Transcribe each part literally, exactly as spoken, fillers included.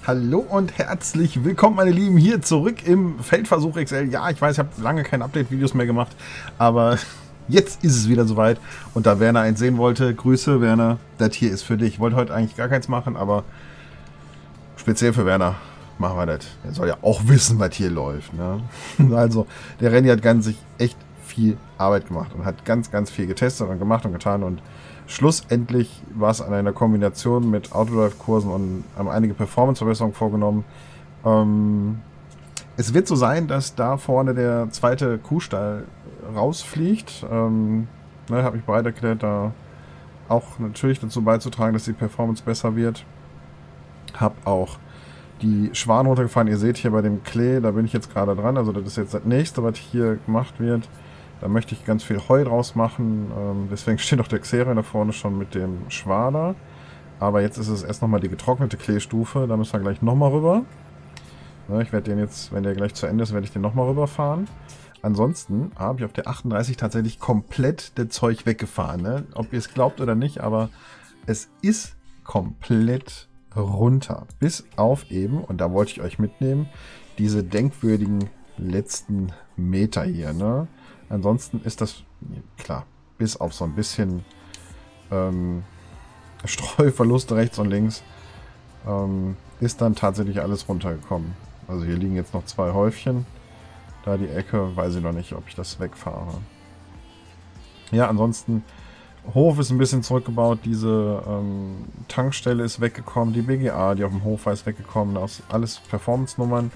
Hallo und herzlich willkommen, meine Lieben, hier zurück im Feldversuch X L. Ja, ich weiß, ich habe lange keine Update-Videos mehr gemacht, aber jetzt ist es wieder soweit. Und da Werner eins sehen wollte, Grüße, Werner, das hier ist für dich. Ich wollte heute eigentlich gar keins machen, aber speziell für Werner machen wir das. Er soll ja auch wissen, was hier läuft. Ne? Also, der Renny hat ganz sich echt viel Arbeit gemacht und hat ganz, ganz viel getestet und gemacht und getan und schlussendlich war es an einer Kombination mit Autodrive-Kursen und haben einige Performance-Verbesserungen vorgenommen. Ähm, es wird so sein, dass da vorne der zweite Kuhstall rausfliegt. Ähm, ne, habe ich bereit erklärt, da auch natürlich dazu beizutragen, dass die Performance besser wird. Habe auch die Schwan runtergefahren. Ihr seht hier bei dem Klee, da bin ich jetzt gerade dran. Also das ist jetzt das nächste, was hier gemacht wird. Da möchte ich ganz viel Heu draus machen. Ähm, deswegen steht auch der Xerion da vorne schon mit dem Schwader. Aber jetzt ist es erst nochmal die getrocknete Kleestufe. Da müssen wir gleich nochmal rüber. Ja, ich werde den jetzt, wenn der gleich zu Ende ist, werde ich den nochmal rüberfahren. Ansonsten habe ich auf der achtunddreißig tatsächlich komplett das Zeug weggefahren. Ne? Ob ihr es glaubt oder nicht, aber es ist komplett runter. Bis auf eben, und da wollte ich euch mitnehmen, diese denkwürdigen letzten Meter hier. Ne? Ansonsten ist das, klar, bis auf so ein bisschen ähm, Streuverluste rechts und links, ähm, ist dann tatsächlich alles runtergekommen. Also hier liegen jetzt noch zwei Häufchen. Da die Ecke, weiß ich noch nicht, ob ich das wegfahre. Ja, ansonsten, Hof ist ein bisschen zurückgebaut. Diese ähm, Tankstelle ist weggekommen. Die B G A, die auf dem Hof war, ist weggekommen. Das alles Performance-Nummern.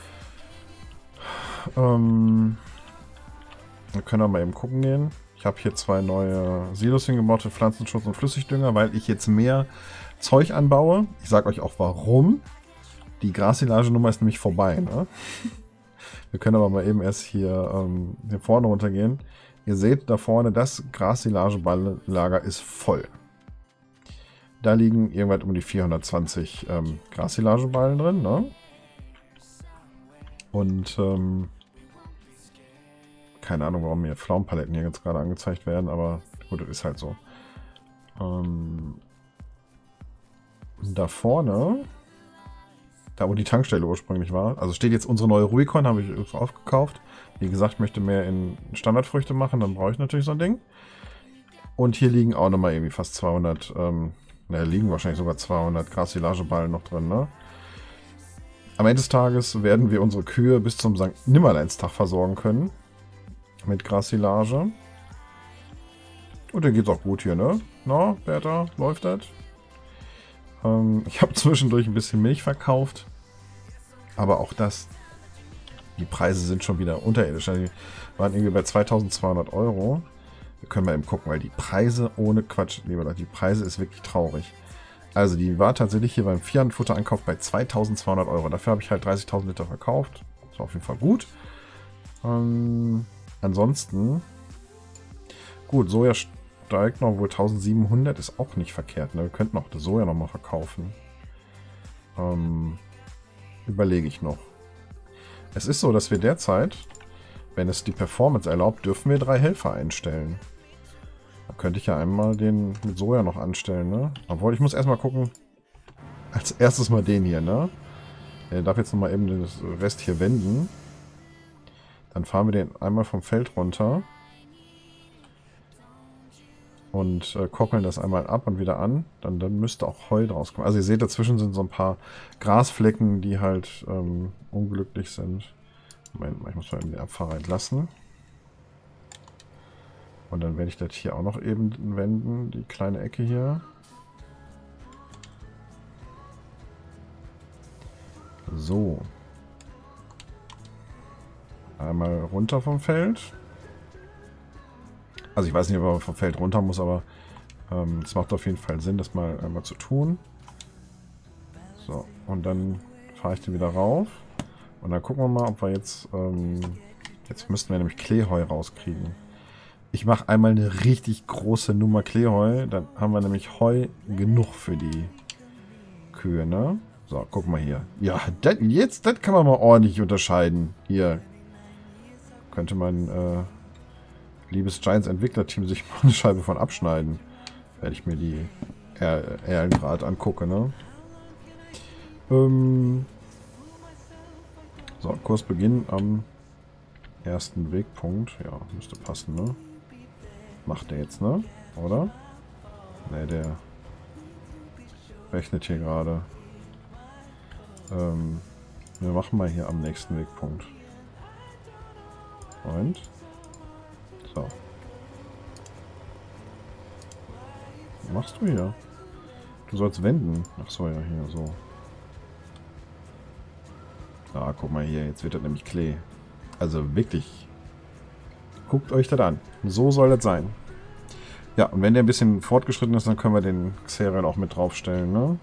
Ähm... Wir können aber mal eben gucken gehen. Ich habe hier zwei neue Silos hingebaut für Pflanzenschutz und Flüssigdünger, weil ich jetzt mehr Zeug anbaue. Ich sage euch auch warum. Die Grassilage-Nummer ist nämlich vorbei. Ne? Wir können aber mal eben erst hier, ähm, hier vorne runtergehen. Ihr seht da vorne, das Grassilage-Balllager ist voll. Da liegen irgendwas um die vierhundertzwanzig ähm, Grassilage-Ballen drin. Ne? Und ähm, keine Ahnung, warum mir Pflaumenpaletten hier jetzt gerade angezeigt werden, aber gut, das ist halt so. Ähm, da vorne, da wo die Tankstelle ursprünglich war, also steht jetzt unsere neue Rubicon, habe ich aufgekauft. Wie gesagt, ich möchte mehr in Standardfrüchte machen, dann brauche ich natürlich so ein Ding. Und hier liegen auch nochmal irgendwie fast zweihundert, ähm, naja, liegen wahrscheinlich sogar zweihundert Grassilage-Ballen noch drin, ne? Am Ende des Tages werden wir unsere Kühe bis zum Sankt Nimmerleinstag versorgen können. Mit Grassilage. Und dann geht's auch gut hier, ne? Na, Bertha, läuft das? Ähm, ich habe zwischendurch ein bisschen Milch verkauft. Aber auch das, die Preise sind schon wieder unterirdisch. Die waren irgendwie bei zweitausendzweihundert Euro. Wir können mal eben gucken, weil die Preise ohne Quatsch, lieber Leute, die Preise ist wirklich traurig. Also die war tatsächlich hier beim Vierhandfutter-Ankauf bei zweitausendzweihundert Euro. Dafür habe ich halt dreißigtausend Liter verkauft. Das war auf jeden Fall gut. Ähm... Ansonsten, gut, Soja steigt noch, wohl eintausendsiebenhundert ist auch nicht verkehrt. Ne? Wir könnten auch das Soja nochmal verkaufen. Ähm, überlege ich noch. Es ist so, dass wir derzeit, wenn es die Performance erlaubt, dürfen wir drei Helfer einstellen. Da könnte ich ja einmal den mit Soja noch anstellen. Ne? Obwohl, ich muss erstmal gucken, als erstes mal den hier. Ne? Der darf jetzt nochmal eben den Rest hier wenden. Dann fahren wir den einmal vom Feld runter und äh, koppeln das einmal ab und wieder an. Dann, dann müsste auch Heu draus kommen. Also ihr seht, dazwischen sind so ein paar Grasflecken, die halt ähm, unglücklich sind. Moment, ich muss mal eben den Abfahrer entlassen. Und dann werde ich das hier auch noch eben wenden, die kleine Ecke hier. So. Einmal runter vom Feld. Also ich weiß nicht, ob man vom Feld runter muss, aber ähm, es macht auf jeden Fall Sinn, das mal einmal zu tun. So, und dann fahre ich den wieder rauf. Und dann gucken wir mal, ob wir jetzt... Ähm, jetzt müssten wir nämlich Kleeheu rauskriegen. Ich mache einmal eine richtig große Nummer Kleeheu. Dann haben wir nämlich Heu genug für die Kühe, ne? So, guck mal hier. Ja, das, jetzt, das kann man mal ordentlich unterscheiden. Hier. Könnte mein äh, liebes Giants-Entwicklerteam sich mal eine Scheibe von abschneiden. Werde ich mir die Erlen gerade angucke, ne? Ähm so, Kursbeginn am ersten Wegpunkt. Ja, müsste passen, ne? Macht der jetzt, ne? Oder? Ne, der rechnet hier gerade. Ähm, wir machen mal hier am nächsten Wegpunkt. Und? So. Was machst du hier? Du sollst wenden. Ach so, ja, hier, so. Ah, guck mal hier, jetzt wird das nämlich Klee. Also wirklich. Guckt euch das an. So soll das sein. Ja, und wenn der ein bisschen fortgeschritten ist, dann können wir den Xerion auch mit draufstellen, ne?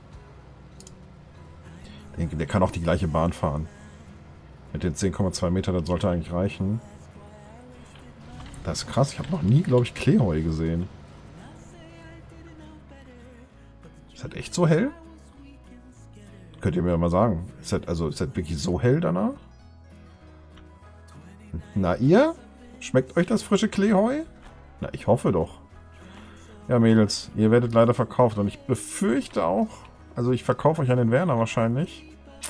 Ich denke, der kann auch die gleiche Bahn fahren. Mit den zehn Komma zwei Meter, das sollte eigentlich reichen. Das ist krass, ich habe noch nie, glaube ich, Kleeheu gesehen. Ist das echt so hell? Könnt ihr mir mal sagen. Ist das, also, ist das wirklich so hell danach? Na ihr? Schmeckt euch das frische Kleeheu? Na, ich hoffe doch. Ja, Mädels, ihr werdet leider verkauft. Und ich befürchte auch, also ich verkaufe euch an den Werner wahrscheinlich.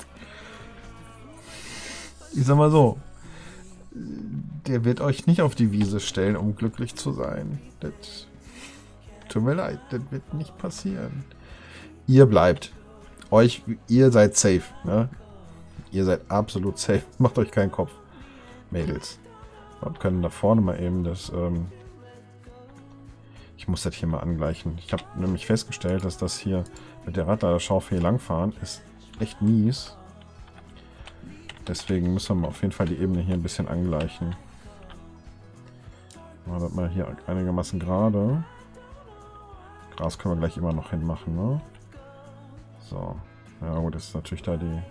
Ich sag mal so, der wird euch nicht auf die Wiese stellen, um glücklich zu sein. Das tut mir leid, das wird nicht passieren. Ihr bleibt. Euch, ihr seid safe, ne? Ihr seid absolut safe. Macht euch keinen Kopf, Mädels. Wir können da vorne mal eben das, ähm ich muss das hier mal angleichen. Ich habe nämlich festgestellt, dass das hier mit der Radladerschaufel hier langfahren ist echt mies. Deswegen müssen wir auf jeden Fall die Ebene hier ein bisschen angleichen. Machen wir das mal hier einigermaßen gerade. Gras können wir gleich immer noch hinmachen, ne? So. Ja gut, das ist natürlich da die...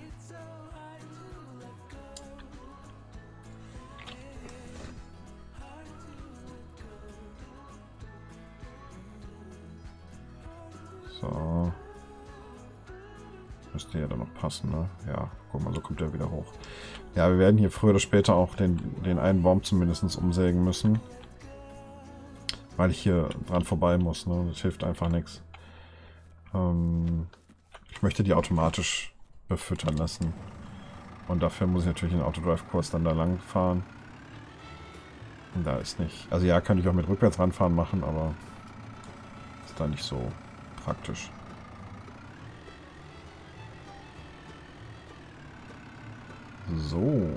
So. Müsste ja dann noch passen, ne? Ja, guck mal, so kommt er wieder hoch. Ja, wir werden hier früher oder später auch den, den einen Baum zumindest umsägen müssen. Weil ich hier dran vorbei muss, ne? Das hilft einfach nichts. Ähm, ich möchte die automatisch befüttern lassen. Und dafür muss ich natürlich den Autodrive-Kurs dann da lang fahren. Und da ist nicht... Also ja, könnte ich auch mit rückwärts ranfahren machen, aber ist da nicht so praktisch. So.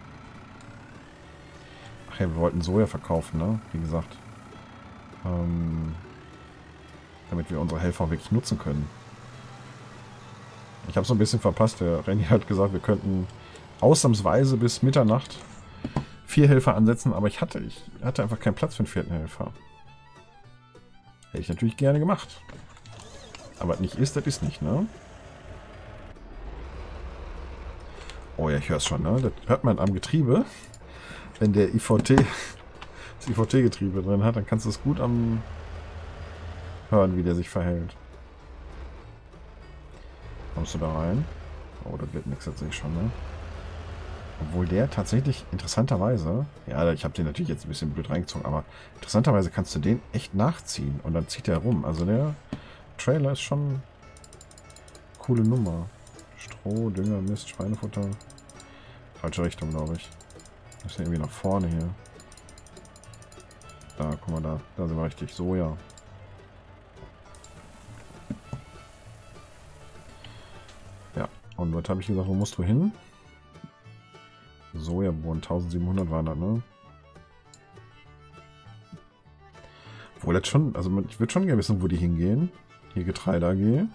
Ach ja, wir wollten Soja verkaufen, ne? Wie gesagt. Ähm, damit wir unsere Helfer wirklich nutzen können. Ich habe so ein bisschen verpasst. Der Renny hat gesagt, wir könnten ausnahmsweise bis Mitternacht vier Helfer ansetzen, aber ich hatte, ich hatte einfach keinen Platz für einen vierten Helfer. Hätte ich natürlich gerne gemacht. Aber nicht ist, das ist nicht, ne? Oh ja, ich höre es schon, ne? Das hört man am Getriebe. Wenn der I V T, das I V T-Getriebe drin hat, dann kannst du es gut am hören, wie der sich verhält. Kommst du da rein? Oh, das wird nichts, das sehe ich schon, ne? Obwohl der tatsächlich, interessanterweise, ja, ich habe den natürlich jetzt ein bisschen blöd reingezogen, aber interessanterweise kannst du den echt nachziehen und dann zieht er rum. Also der Trailer ist schon eine coole Nummer. Stroh, Dünger, Mist, Schweinefutter. Falsche Richtung, glaube ich. Das ist irgendwie nach vorne hier. Da, guck mal, da, da sind wir richtig. Soja. Ja, und was habe ich gesagt, wo musst du hin? Sojabohnen, eintausendsiebenhundert waren das, ne? Obwohl das schon, also ich würde schon gerne wissen, wo die hingehen. Hier Getreide A G.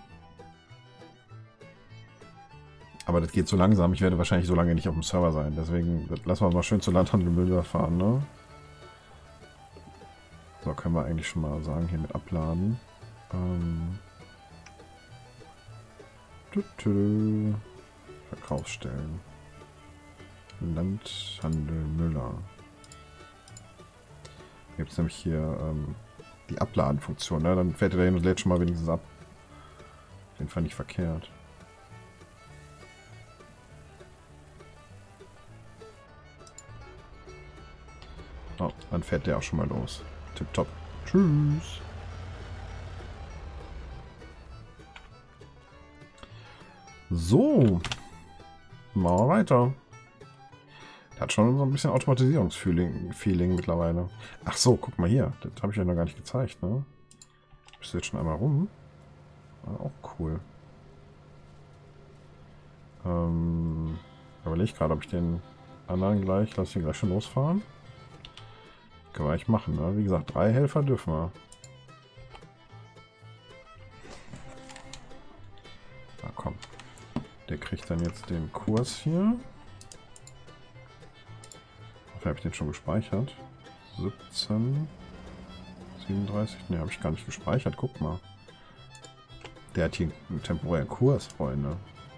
Aber das geht so langsam. Ich werde wahrscheinlich so lange nicht auf dem Server sein. Deswegen lassen wir mal schön zu Landhandel Müller fahren, ne? So, können wir eigentlich schon mal sagen, hier mit abladen. Ähm. Tü -tü. Verkaufsstellen. Landhandel Müller. Gibt es nämlich hier ähm, die Abladenfunktion, ne? Dann fährt er dahin und lädt schon mal wenigstens ab. Den fand ich verkehrt. Oh, dann fährt der auch schon mal los. Tipptopp. Tschüss. So. Machen wir weiter. Der hat schon so ein bisschen Automatisierungsfeeling Feeling mittlerweile. Ach so, guck mal hier. Das habe ich ja noch gar nicht gezeigt, ne? Bist du jetzt schon einmal rum? Ah, auch cool. Ähm, überlege gerade, ob ich den anderen gleich, lass ich den gleich schon losfahren. Können wir eigentlich machen, ne? Wie gesagt, drei Helfer dürfen wir. Na komm. Der kriegt dann jetzt den Kurs hier. Habe ich den schon gespeichert? siebzehn, siebenunddreißig. Ne, habe ich gar nicht gespeichert. Guck mal. Der hat hier einen temporären Kurs, Freunde.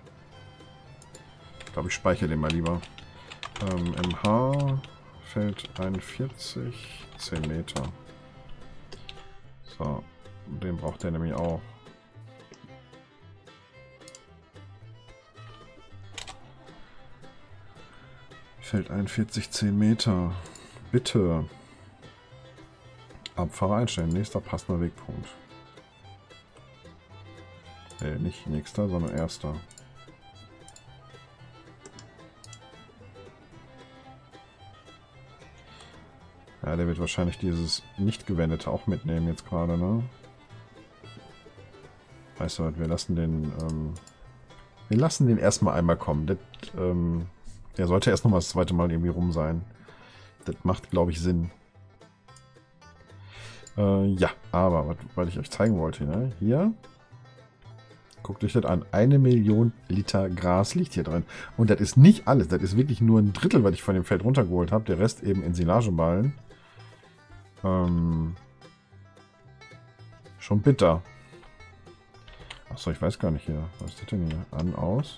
Ich glaube, ich speichere den mal lieber. Ähm, M H Feld einundvierzig, zehn Meter. So, den braucht der nämlich auch. Feld einundvierzig, zehn Meter. Bitte. Abfahrer einstellen. Nächster passender Wegpunkt. Äh, nicht nächster, sondern erster. Ja, der wird wahrscheinlich dieses nicht gewendete auch mitnehmen jetzt gerade, ne? Weißt du was, wir lassen den, ähm, wir lassen den erstmal einmal kommen. Das, ähm, der sollte erst noch mal das zweite Mal irgendwie rum sein. Das macht, glaube ich, Sinn. Äh, ja, aber, was, was ich euch zeigen wollte, ne? Hier, guckt euch das an. Eine Million Liter Gras liegt hier drin. Und das ist nicht alles. Das ist wirklich nur ein Drittel, was ich von dem Feld runtergeholt habe. Der Rest eben in Silageballen. Ähm, schon bitter. Achso, ich weiß gar nicht hier. Was ist das denn hier? An, aus.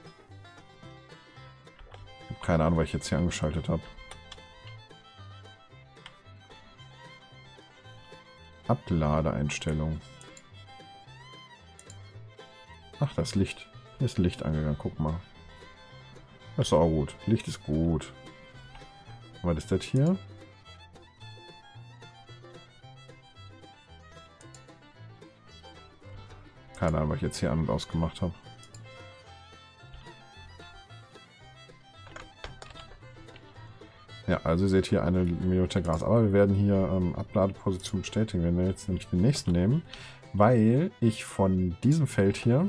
Ich habe keine Ahnung, was ich jetzt hier angeschaltet habe. Abladeeinstellung. Ach, das Licht. Hier ist ein Licht angegangen. Guck mal. Das ist auch gut. Licht ist gut. Was ist das hier? Keine Ahnung, was ich jetzt hier an- und ausgemacht habe. Ja, also ihr seht hier eine Minute Gras. Aber wir werden hier ähm, Abladeposition bestätigen. Wir werden jetzt nämlich den nächsten nehmen, weil ich von diesem Feld hier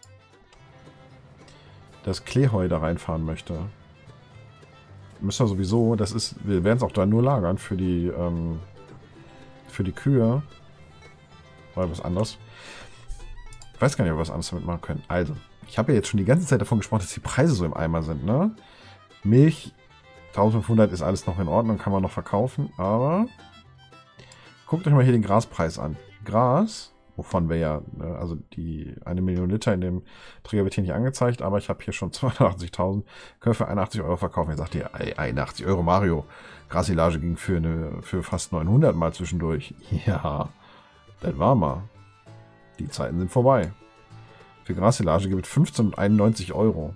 das Kleeheu da reinfahren möchte. Müssen wir sowieso, das ist, wir werden es auch da nur lagern für die, ähm, für die Kühe. Oder was anderes. Ich weiß gar nicht, ob wir was anderes damit machen können. Also, ich habe ja jetzt schon die ganze Zeit davon gesprochen, dass die Preise so im Eimer sind, ne? Milch, eintausendfünfhundert ist alles noch in Ordnung, kann man noch verkaufen, aber guckt euch mal hier den Graspreis an. Gras, wovon wir ja, ne, also die eine Million Liter in dem Träger wird hier nicht angezeigt, aber ich habe hier schon zweihundertachtzigtausend, können wir für einundachtzig Euro verkaufen. Ihr sagt ihr, einundachtzig Euro, Mario, Grassilage ging für, eine, für fast neunhundert mal zwischendurch. Ja, das war mal. Die Zeiten sind vorbei. Für Grassilage gibt es fünfzehnhunderteinundneunzig Euro.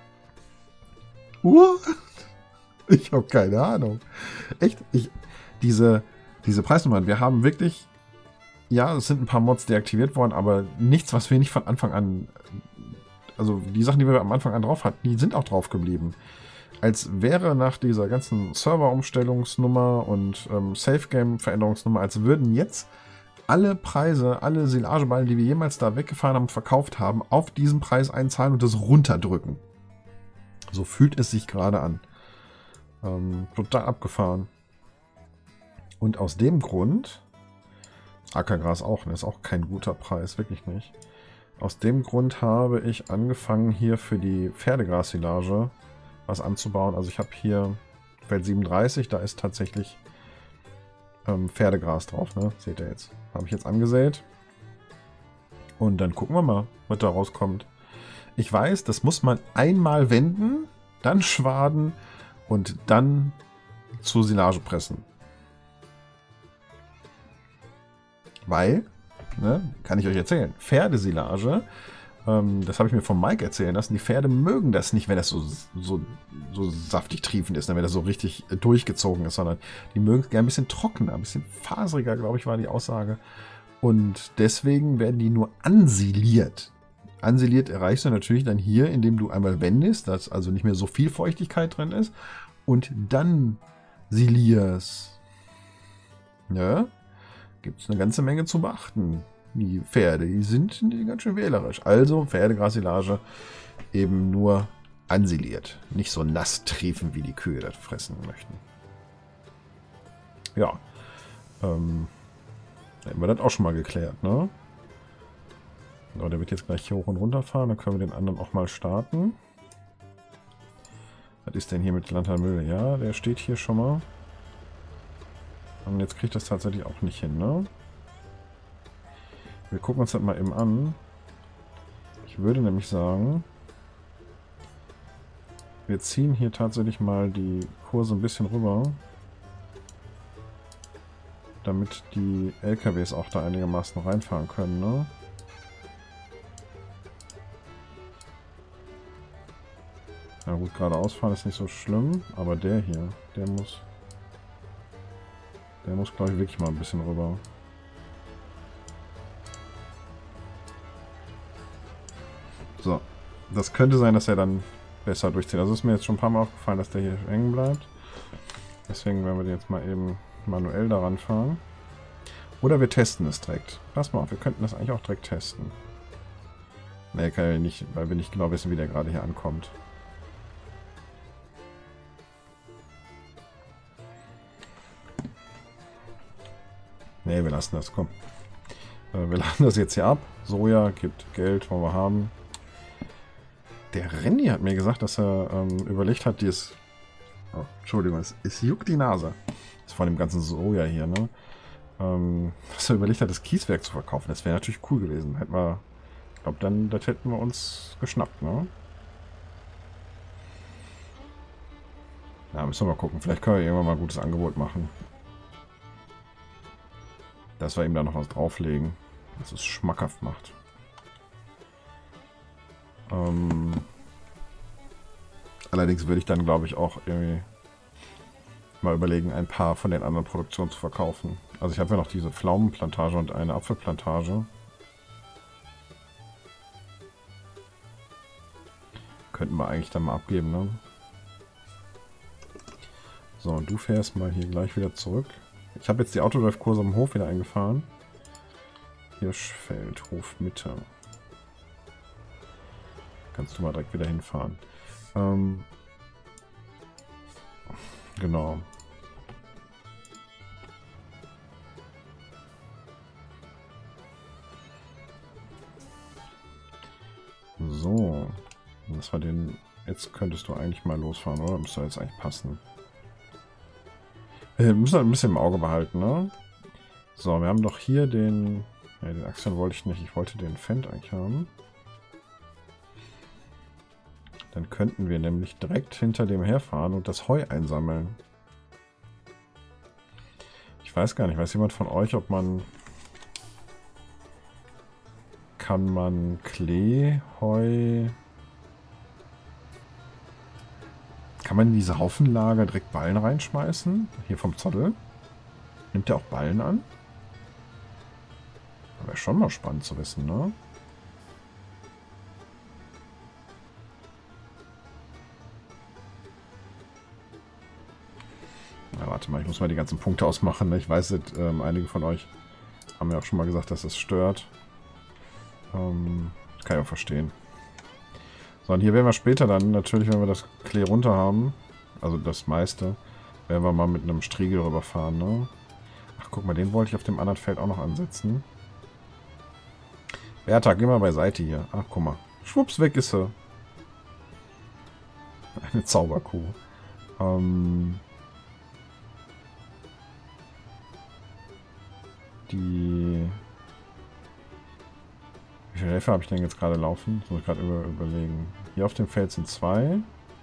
What? Ich habe keine Ahnung. Echt? Ich, diese, diese Preisnummern, wir haben wirklich, ja, es sind ein paar Mods deaktiviert worden, aber nichts, was wir nicht von Anfang an, also die Sachen, die wir am Anfang an drauf hatten, die sind auch drauf geblieben. Als wäre nach dieser ganzen Server-Umstellungsnummer und ähm, Safe-Game-Veränderungsnummer, als würden jetzt alle Preise, alle Silageballen, die wir jemals da weggefahren haben und verkauft haben, auf diesen Preis einzahlen und das runterdrücken. So fühlt es sich gerade an. Ähm, total abgefahren. Und aus dem Grund, Ackergras auch, ne, ist auch kein guter Preis, wirklich nicht. Aus dem Grund habe ich angefangen, hier für die Pferdegrassilage was anzubauen. Also ich habe hier Feld siebenunddreißig, da ist tatsächlich ähm, Pferdegras drauf, ne? Seht ihr jetzt. Habe ich jetzt angesät. Und dann gucken wir mal, was da rauskommt. Ich weiß, das muss man einmal wenden, dann schwaden und dann zur Silage pressen. Weil, ne, kann ich euch erzählen, Pferdesilage, ähm, das habe ich mir von Mike erzählen lassen, die Pferde mögen das nicht, wenn das so, so, so saftig triefend ist, ne, wenn das so richtig durchgezogen ist, sondern die mögen es gerne ein bisschen trockener, ein bisschen faseriger, glaube ich, war die Aussage. Und deswegen werden die nur ansiliert. Ansiliert erreichst du natürlich dann hier, indem du einmal wendest, dass also nicht mehr so viel Feuchtigkeit drin ist. Und dann silierst. Ja, gibt es eine ganze Menge zu beachten. Die Pferde, die sind ganz schön wählerisch. Also Pferdegrassilage eben nur ansiliert. Nicht so nass triefen, wie die Kühe das fressen möchten. Ja. Ähm, hätten wir das auch schon mal geklärt, ne? So, der wird jetzt gleich hier hoch und runter fahren. Dann können wir den anderen auch mal starten. Was ist denn hier mit Lanternmüll? Ja, der steht hier schon mal. Und jetzt kriegt das tatsächlich auch nicht hin, ne? Wir gucken uns das mal eben an. Ich würde nämlich sagen, wir ziehen hier tatsächlich mal die Kurse ein bisschen rüber, damit die L K Ws auch da einigermaßen reinfahren können, ne? Na gut, geradeaus fahren ist nicht so schlimm, aber der hier, der muss, der muss, glaube ich, wirklich mal ein bisschen rüber. So, das könnte sein, dass er dann besser durchzieht. Also ist mir jetzt schon ein paar Mal aufgefallen, dass der hier hängen bleibt. Deswegen werden wir den jetzt mal eben manuell daran fahren. Oder wir testen es direkt. Pass mal auf, wir könnten das eigentlich auch direkt testen. Ne, kann ja nicht, weil wir nicht genau wissen, wie der gerade hier ankommt. Ne, wir lassen das, komm. Wir laden das jetzt hier ab. Soja gibt Geld, wollen wir haben. Der Renny hat mir gesagt, dass er ähm, überlegt hat, dieses... Oh, Entschuldigung, es, es juckt die Nase. Das ist von dem ganzen Soja hier, ne? Ähm, dass er überlegt hat, das Kieswerk zu verkaufen. Das wäre natürlich cool gewesen. Hätten wir... Ich glaube, dann das hätten wir uns geschnappt, ne? Ja, müssen wir mal gucken. Vielleicht können wir irgendwann mal ein gutes Angebot machen. Dass wir ihm da noch was drauflegen. Dass es schmackhaft macht. Ähm, allerdings würde ich dann, glaube ich, auch irgendwie mal überlegen, ein paar von den anderen Produktionen zu verkaufen. Also ich habe ja noch diese Pflaumenplantage und eine Apfelplantage. Könnten wir eigentlich dann mal abgeben, ne? So, und du fährst mal hier gleich wieder zurück. Ich habe jetzt die Autodrive-Kurse am Hof wieder eingefahren. Hirschfeld, Hofmitte. Kannst du mal direkt wieder hinfahren. Ähm, genau. So. Das war den. Jetzt könntest du eigentlich mal losfahren, oder? Müsste jetzt eigentlich passen. Wir müssen halt ein bisschen im Auge behalten, ne? So, wir haben doch hier den. Ja, den Axion wollte ich nicht. Ich wollte den Fendt eigentlich haben. Dann könnten wir nämlich direkt hinter dem herfahren und das Heu einsammeln. Ich weiß gar nicht, weiß jemand von euch, ob man... Kann man Klee, Heu... Kann man in diese Haufenlager direkt Ballen reinschmeißen? Hier vom Zottel? Nimmt der auch Ballen an? Wäre schon mal spannend zu wissen, ne? Na, warte mal, ich muss mal die ganzen Punkte ausmachen. Ne? Ich weiß, dass, ähm, einige von euch haben ja auch schon mal gesagt, dass das stört. Ähm, das kann ich auch verstehen. So, und hier werden wir später dann, natürlich, wenn wir das Klee runter haben, also das meiste, werden wir mal mit einem Striegel rüberfahren, ne? Ach, guck mal, den wollte ich auf dem anderen Feld auch noch ansetzen. Bertha, geh mal beiseite hier. Ach, guck mal. Schwupps, weg ist sie. Eine Zauberkuh. Ähm... Die... Wie viele Helfer habe ich denn jetzt gerade laufen? Das muss ich gerade über, überlegen. Hier auf dem Feld sind zwei.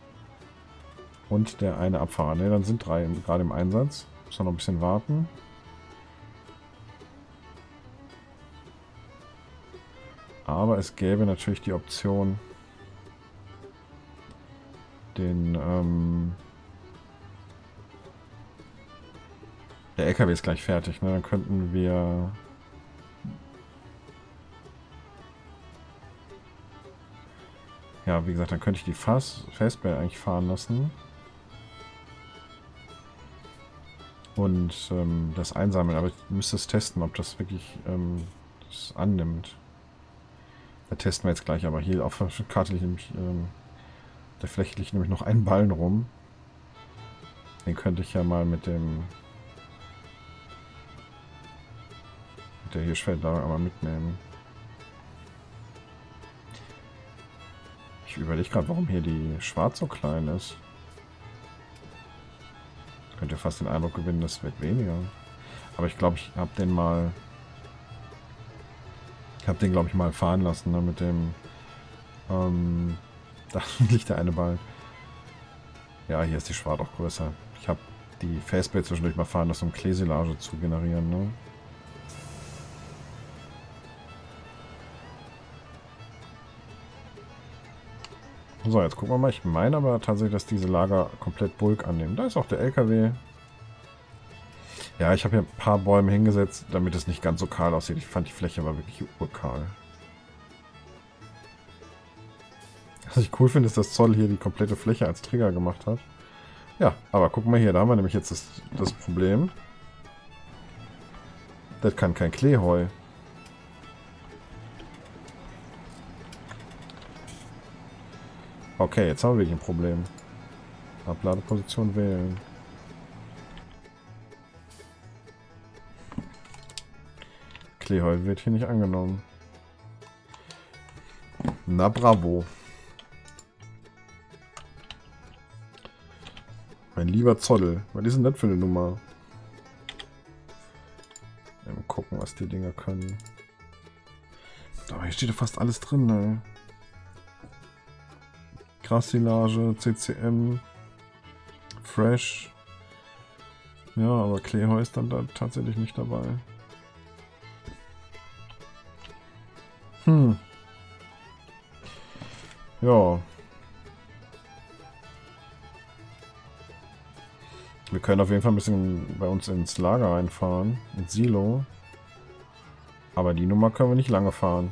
Und der eine Abfahrer. Ne, dann sind drei gerade im Einsatz. Muss noch ein bisschen warten. Aber es gäbe natürlich die Option, den... Ähm der L K W ist gleich fertig, ne? Dann könnten wir... Ja, wie gesagt, dann könnte ich die Fastbell eigentlich fahren lassen. Und ähm, das einsammeln. Aber ich müsste es testen, ob das wirklich ähm, das annimmt. Da testen wir jetzt gleich. Aber hier auf der Karte liegt nämlich, ähm, der Fläche liegt nämlich noch ein Ballen rum. Den könnte ich ja mal mit dem mit der Hirschfeldlager aber mitnehmen. Ich überlege gerade, warum hier die Schwarz so klein ist. Könnt ihr fast den Eindruck gewinnen, das wird weniger. Aber ich glaube, ich habe den mal... Ich habe den, glaube ich, mal fahren lassen, ne, mit dem... Ähm, da liegt der eine Ball. Ja, hier ist die Schwarz auch größer. Ich habe die Faceplate zwischendurch mal fahren lassen, um Kleesilage zu generieren, ne? So, jetzt gucken wir mal. Ich meine aber tatsächlich, dass diese Lager komplett Bulk annehmen. Da ist auch der L K W. Ja, ich habe hier ein paar Bäume hingesetzt, damit es nicht ganz so kahl aussieht. Ich fand die Fläche aber wirklich urkahl. Was ich cool finde, ist, dass Zoll hier die komplette Fläche als Trigger gemacht hat. Ja, aber guck mal hier, da haben wir nämlich jetzt das, das Problem. Das kann kein Kleeheu. Okay, jetzt haben wir wirklich ein Problem. Abladeposition wählen. Kleeheu wird hier nicht angenommen. Na bravo. Mein lieber Zoll. Was ist denn das für eine Nummer? Mal gucken, was die Dinger können. Aber hier steht ja fast alles drin, ey. Grassilage, C C M, Fresh. Ja, aber Kleeheu ist dann da tatsächlich nicht dabei. Hm. Ja. Wir können auf jeden Fall ein bisschen bei uns ins Lager reinfahren, ins Silo. Aber die Nummer können wir nicht lange fahren.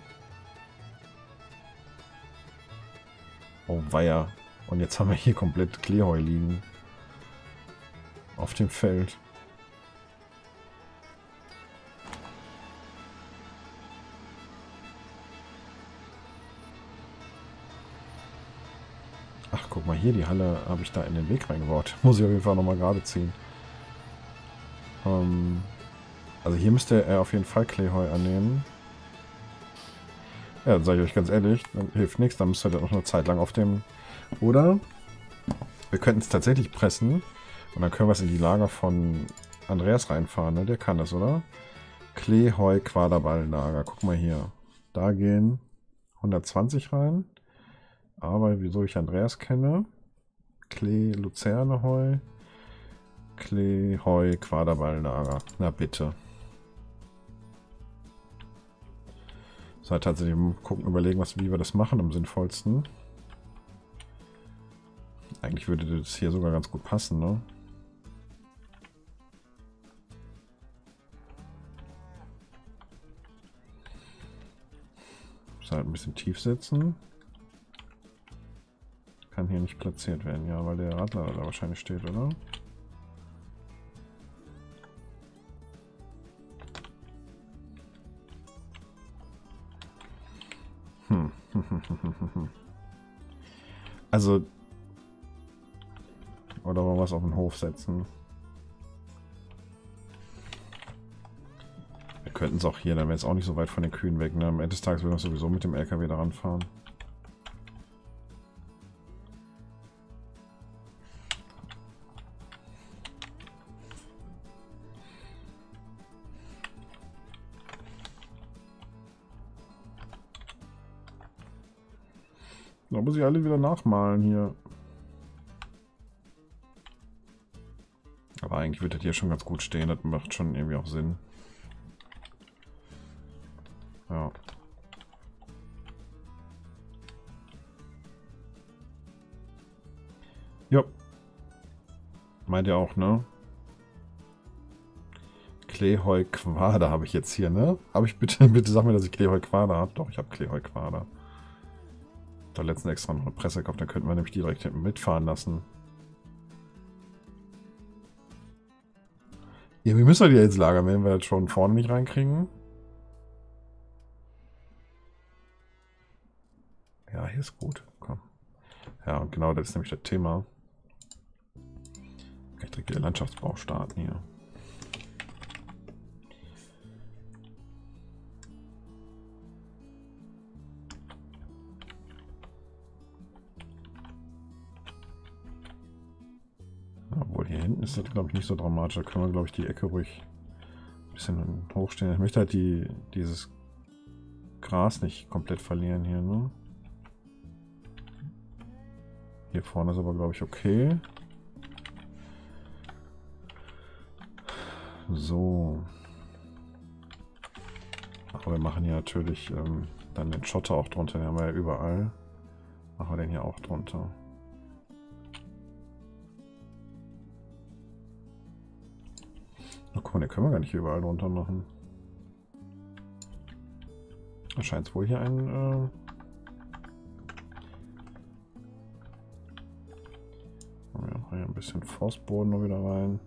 Oh weia. Und jetzt haben wir hier komplett Kleeheu liegen. Auf dem Feld. Ach, guck mal hier, die Halle habe ich da in den Weg reingebaut. Muss ich auf jeden Fall nochmal gerade ziehen. Ähm, also hier müsste er auf jeden Fall Kleeheu annehmen. Ja, dann sage ich euch ganz ehrlich, dann hilft nichts, dann müsst ihr das noch eine Zeit lang auf dem... Oder wir könnten es tatsächlich pressen und dann können wir es in die Lager von Andreas reinfahren, ne? Der kann das, oder? Kleeheu Quaderballenlager. Guck mal hier. Da gehen hundertzwanzig rein. Aber wieso ich Andreas kenne? Klee Luzerneheu. Kleeheu Quaderballenlager. Na bitte. So, halt tatsächlich gucken, überlegen, was, wie wir das machen am sinnvollsten. Eigentlich würde das hier sogar ganz gut passen, ne? Muss halt ein bisschen tief setzen. Kann hier nicht platziert werden, ja, weil der Radler da wahrscheinlich steht, oder? Hm. Also... Oder wollen wir es auf den Hof setzen? Wir könnten es auch hier, dann wäre es auch nicht so weit von den Kühen weg. Ne? Am Ende des Tages würden wir sowieso mit dem L K W daran fahren. Da muss ich alle wieder nachmalen hier. Aber eigentlich wird das hier schon ganz gut stehen. Das macht schon irgendwie auch Sinn. Ja. Jo. Meint ihr auch, ne? Kleeheu Quader habe ich jetzt hier, ne? Habe ich bitte, bitte sag mir, dass ich Kleeheu Quader habe. Doch, ich habe Kleeheu Quader. Da letzten extra noch eine Presse gekauft, dann könnten wir nämlich die direkt hinten mitfahren lassen. Ja, wie müssen wir die jetzt lagern, wenn wir das schon vorne nicht reinkriegen? Ja, hier ist gut. Komm. Ja, und genau das ist nämlich das Thema. Kann ich direkt wieder Landschaftsbau starten hier. Obwohl hier hinten ist das, glaube ich, nicht so dramatisch. Da können wir, glaube ich, die Ecke ruhig ein bisschen hochstehen. Ich möchte halt die, dieses Gras nicht komplett verlieren hier, ne? Hier vorne ist aber, glaube ich, okay. So. Aber wir machen hier natürlich ähm, dann den Schotter auch drunter. Den haben wir ja überall. Machen wir den hier auch drunter. Oh, guck mal, den können wir gar nicht überall drunter machen. Da scheint es wohl hier ein... Äh wir machen hier ein bisschen Forstboden noch wieder rein.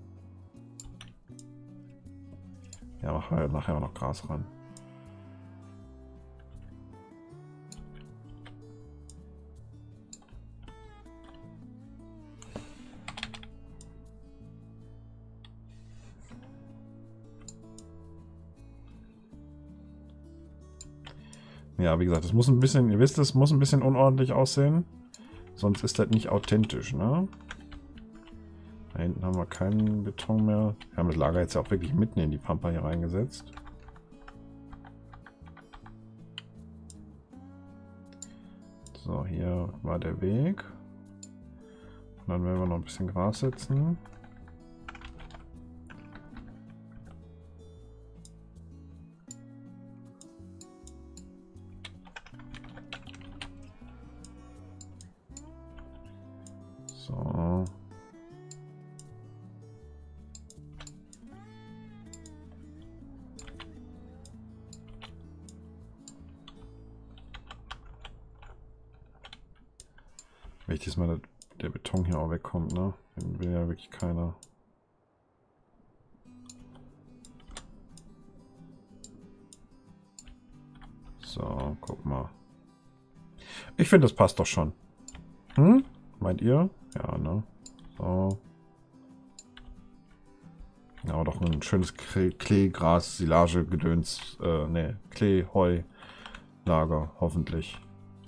Ja, machen wir nachher auch noch Gras ran. Ja, wie gesagt, es muss ein bisschen, ihr wisst, es muss ein bisschen unordentlich aussehen. Sonst ist das nicht authentisch, ne? Da hinten haben wir keinen Beton mehr. Wir haben das Lager jetzt ja auch wirklich mitten in die Pampa hier reingesetzt. So, hier war der Weg. Und dann werden wir noch ein bisschen Gras setzen. So. Wichtig ist mal, dass der Beton hier auch wegkommt, ne? Den will ja wirklich keiner. So, guck mal. Ich finde, das passt doch schon. Hm? Meint ihr? Ja, ne? So. Ja, aber doch ein schönes Kleegras, Silage, Gedöns, äh, ne, Klee, Heu, Lager, hoffentlich.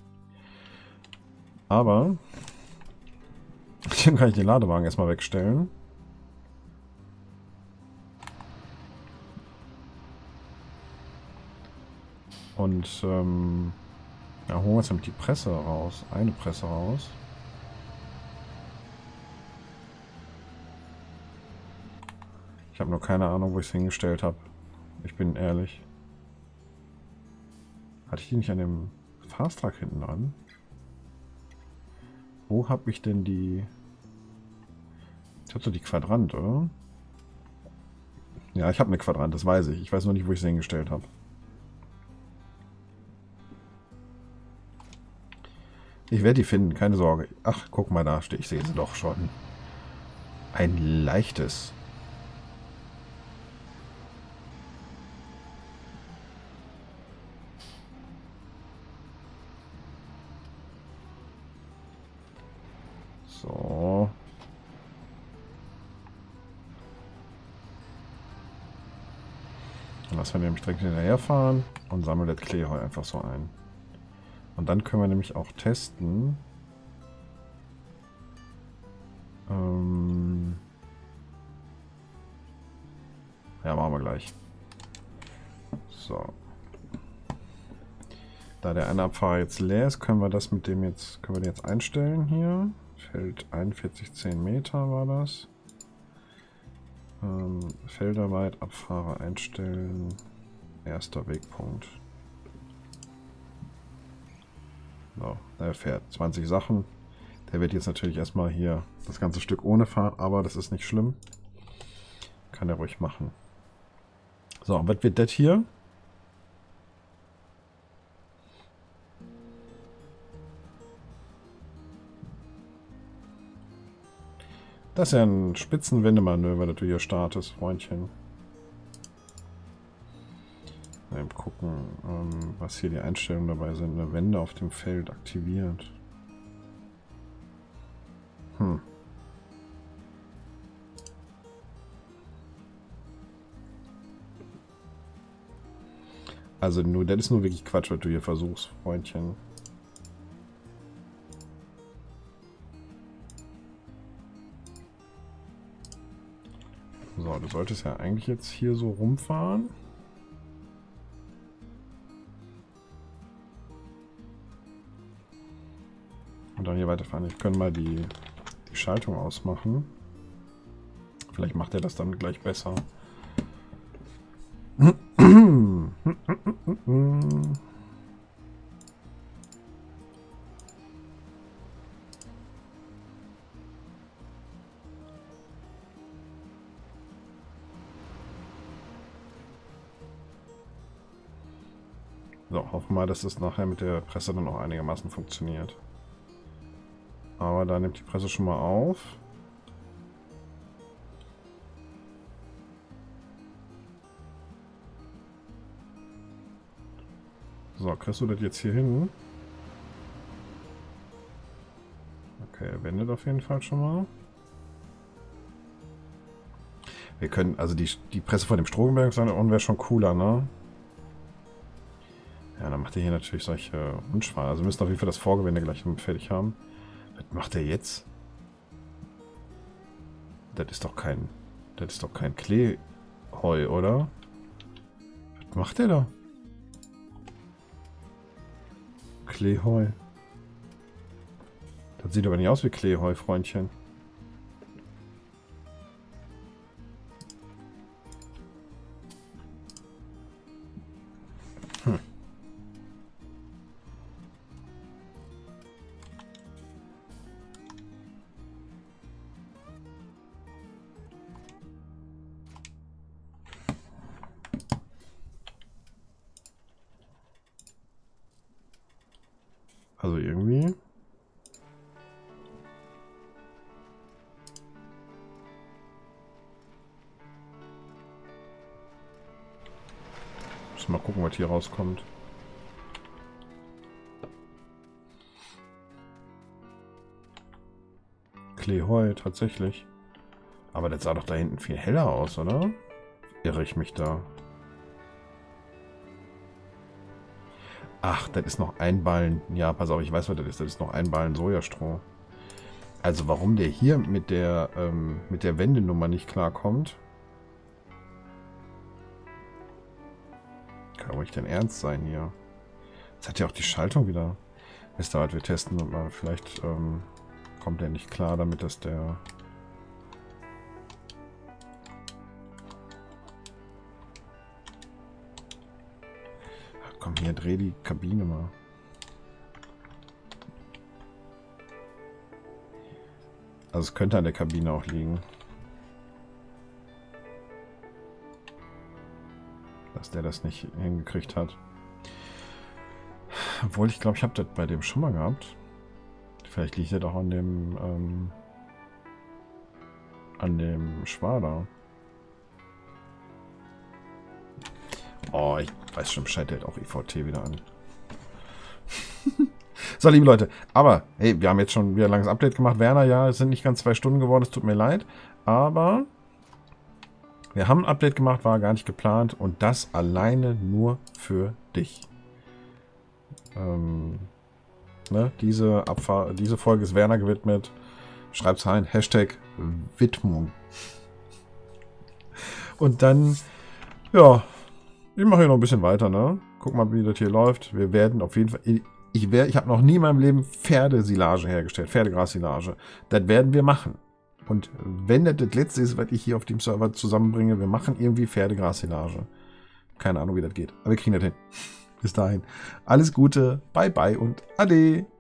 Aber hier kann ich den Ladewagen erstmal wegstellen. Und ähm, ja, holen wir jetzt nämlich die Presse raus. Eine Presse raus. Ich habe nur keine Ahnung, wo ich es hingestellt habe. Ich bin ehrlich. Hatte ich die nicht an dem Fahrtrag hinten an? Wo habe ich denn die... Ich habe so die Quadrant, oder? Ja, ich habe eine Quadrant, das weiß ich. Ich weiß nur nicht, wo ich sie hingestellt habe. Ich werde die finden, keine Sorge. Ach, guck mal da, ich sehe sie doch schon. Ein leichtes. So. Dann lassen wir nämlich direkt hinterherfahren und sammeln das Kleeheu einfach so ein. Und dann können wir nämlich auch testen. Ähm ja, machen wir gleich. So. Da der eine Abfahrer jetzt leer ist, können wir das mit dem jetzt, können wir den jetzt einstellen hier. Feld einundvierzig zehn Meter war das. Ähm, Felderweit Abfahrer einstellen. Erster Wegpunkt. So, der fährt zwanzig Sachen. Der wird jetzt natürlich erstmal hier das ganze Stück ohne fahren, aber das ist nicht schlimm. Kann er ruhig machen. So, was wird das hier? Das ist ja ein Spitzenwendemanöver, das du hier startest, Freundchen. Mal gucken, ähm, was hier die Einstellungen dabei sind. Eine Wende auf dem Feld aktiviert. Hm. Also nur, das ist nur wirklich Quatsch, was du hier versuchst, Freundchen. So, du solltest ja eigentlich jetzt hier so rumfahren. Und dann hier weiterfahren. Ich kann mal die, die Schaltung ausmachen. Vielleicht macht er das dann gleich besser. So, hoffen wir mal, dass es nachher mit der Presse dann auch einigermaßen funktioniert. Aber da nimmt die Presse schon mal auf. So, kriegst du das jetzt hier hin? Okay, er wendet auf jeden Fall schon mal. Wir können, also die, die Presse von dem Strohgebirgsland wäre schon cooler, ne? Ja, dann macht er hier natürlich solche Unschwall. Also wir müssen auf jeden Fall das Vorgewende gleich fertig haben. Was macht er jetzt? Das ist doch kein... Das ist doch kein Kleeheu, oder? Was macht er da? Kleeheu. Das sieht aber nicht aus wie Kleeheu, Freundchen. Hm. Also irgendwie... Mal gucken, was hier rauskommt. Kleeheu, tatsächlich. Aber das sah doch da hinten viel heller aus, oder? Irre ich mich da? Ach, das ist noch ein Ballen. Ja, pass auf, ich weiß, was das ist. Das ist noch ein Ballen Sojastroh. Also warum der hier mit der, ähm, mit der Wendenummer nicht klarkommt? Kann ruhig denn ernst sein hier. Jetzt hat ja auch die Schaltung wieder. Wisst ihr, wir testen und mal vielleicht ähm, kommt der nicht klar, damit dass der... Ach, komm hier, dreh die Kabine mal. Also es könnte an der Kabine auch liegen. Dass der das nicht hingekriegt hat. Obwohl, ich glaube, ich habe das bei dem schon mal gehabt. Vielleicht liegt er doch an dem ähm, an dem Schwader. Oh, ich weiß schon Bescheid, der hat auch I V T wieder an. So, liebe Leute, aber, hey, wir haben jetzt schon wieder ein langes Update gemacht. Werner, ja, es sind nicht ganz zwei Stunden geworden, es tut mir leid, aber wir haben ein Update gemacht, war gar nicht geplant und das alleine nur für dich. Ähm, ne, diese, Abfahr diese Folge ist Werner gewidmet. Schreibt's rein, Hashtag Widmung. Und dann, ja, ich mache hier noch ein bisschen weiter, ne? Guck mal, wie das hier läuft. Wir werden auf jeden Fall... Ich, ich habe noch nie in meinem Leben Pferdesilage hergestellt, Pferdegrassilage. Das werden wir machen. Und wenn das das letzte ist, was ich hier auf dem Server zusammenbringe, wir machen irgendwie Pferdegrassilage. Keine Ahnung, wie das geht. Aber wir kriegen das hin. Bis dahin. Alles Gute, bye bye und ade.